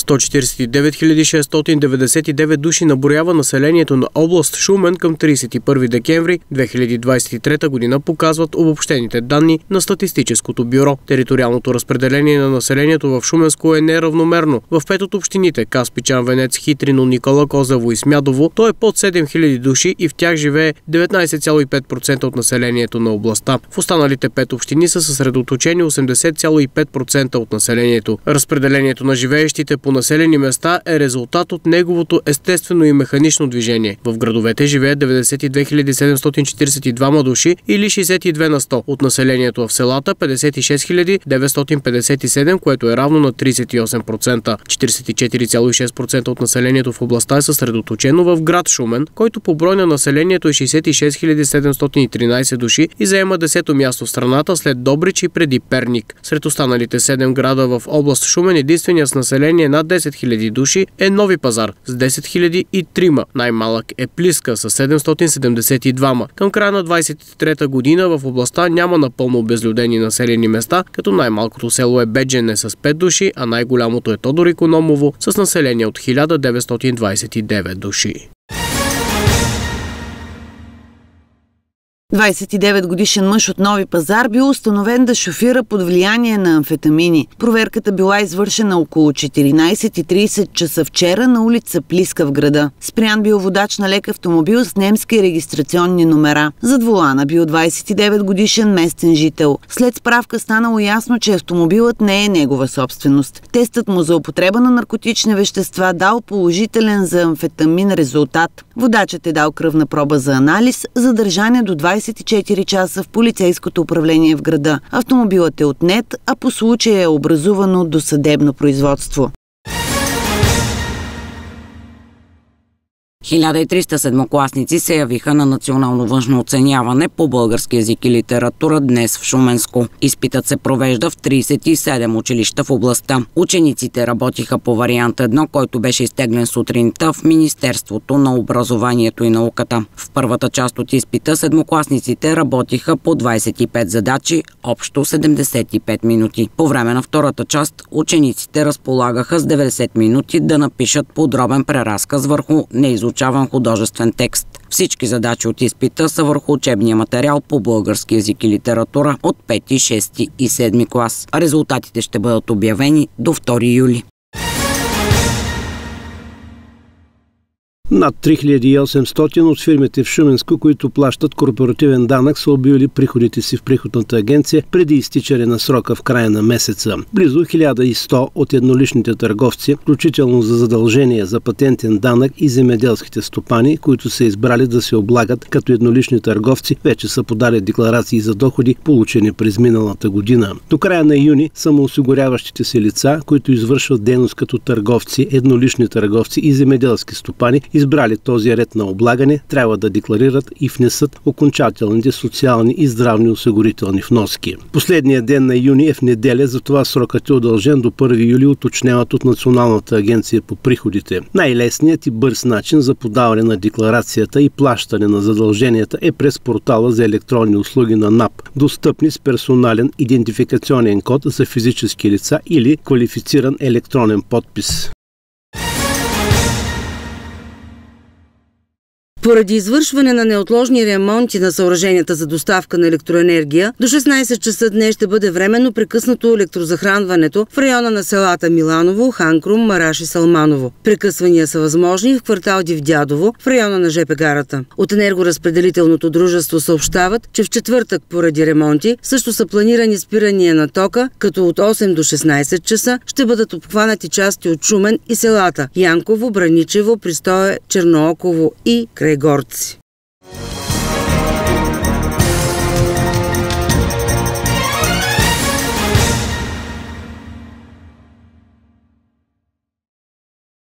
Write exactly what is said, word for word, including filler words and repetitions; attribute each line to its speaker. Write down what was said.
Speaker 1: сто четиридесет и девет хиляди шестстотин деветдесет и девет души наброява населението на област Шумен към тридесет и първи декември две хиляди двадесет и трета година, показват обобщените данни на Статистическото бюро. Териториалното разпределение на населението в Шуменско е неравномерно. В пет от общините – Каспичан, Венец, Хитрино, Никола, Козлево и Смядово, то е под седем хиляди души и в тях живее деветнадесет цяло и пет процента от населението на областта. В останалите пет общини са съсредоточени осемдесет цяло и пет процента от населението. Разпределението на живеещите по населени места е резултат от неговото естествено и механично движение. В градовете живеят деветдесет и две хиляди седемстотин четиридесет и двама души или шейсет и две на сто от населението, а в селата петдесет и шест хиляди деветстотин петдесет и седем, което е равно на тридесет и осем процента. четиридесет и четири цяло и шест процента от населението в областта е съсредоточено в град Шумен, който по брой на населението е шейсет и шест хиляди седемстотин и тринадесет души и заема десето място в страната след Добрич и преди Перник. Сред останалите седем града в област Шумен единственият с население над десет хиляди души е Нови пазар с десет хиляди и трима. Най-малък е Плиска с седемстотин седемдесет и двама. Към края на двадесет и трета година в областта няма напълно обезлюдени населени места, като най-малкото село е Беджене с пет души, а най-голямото е Тодор Икономово с население от хиляда деветстотин двадесет и девет души.
Speaker 2: двадесет и девет годишен мъж от Нови пазар бил установен да шофира под влияние на амфетамини. Проверката била извършена около четиринадесет и тридесет часа вчера на улица Плиска в града. Спрян бил водач на лек автомобил с немски регистрационни номера. Зад волана бил двадесет и девет годишен местен жител. След справка станало ясно, че автомобилът не е негова собственост. Тестът му за употреба на наркотични вещества дал положителен за амфетамин резултат. Водачът е дал кръвна проба за анализ, задържане до двадесет и четири часа в полицейското управление в града. Автомобилът е отнет, а по случая е образувано досъдебно производство.
Speaker 3: хиляда и триста седмокласници се явиха на национално външно оценяване по български език и литература днес в Шуменско. Изпитът се провежда в тридесет и седем училища в областта. Учениците работиха по вариант едно, който беше изтеглен сутринта в Министерството на образованието и науката. В първата част от изпита седмокласниците работиха по двадесет и пет задачи, общо седемдесет и пет минути. По време на втората част учениците разполагаха с деветдесет минути да напишат подробен преразказ върху неизучен художествен текст. Всички задачи от изпита са върху учебния материал по български език и литература от пети, шести и седми клас. Резултатите ще бъдат обявени до втори юли.
Speaker 4: Над три хиляди и осемстотин от фирмите в Шуменско, които плащат корпоративен данък, са обявили приходите си в приходната агенция преди изтичане на срока в края на месеца. Близо хиляда и сто от едноличните търговци, включително за задължения за патентен данък и земеделските стопани, които са избрали да се облагат като еднолични търговци, вече са подали декларации за доходи, получени през миналата година. До края на юни самоосигуряващите се лица, които извършват дейност като търговци, еднолични търговци и земеделски стопани, избрали този ред на облагане, трябва да декларират и внесат окончателните социални и здравни осигурителни вноски. Последният ден на юни е в неделя, затова срокът е удължен до първи юли, уточняват от Националната агенция по приходите. Най-лесният и бърз начин за подаване на декларацията и плащане на задълженията е през портала за електронни услуги на НАП, достъпни с персонален идентификационен код за физически лица или квалифициран електронен подпис.
Speaker 5: Поради извършване на неотложни ремонти на съоръженията за доставка на електроенергия, до шестнадесет часа днес ще бъде временно прекъснато електрозахранването в района на селата Миланово, Ханкрум, Мараш и Салманово. Прекъсвания са възможни в квартал Дивдядово, в района на ЖП гарата. От енергоразпределителното дружество съобщават, че в четвъртък поради ремонти също са планирани спирания на тока, като от осем до шестнадесет часа ще бъдат обхванати части от Шумен и селата Янково, Браничево, Пристое, Чернооково и Крайгорци.